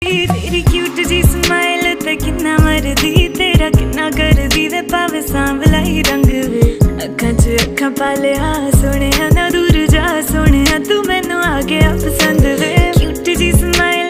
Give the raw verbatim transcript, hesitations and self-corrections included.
तेरी क्यूट जी स्माइल ते किन्ना मरदी तेरा किन्ना करदी वे पावे सांवला ही रंग वे अखां च अखां पा लिया सोहणिया ना।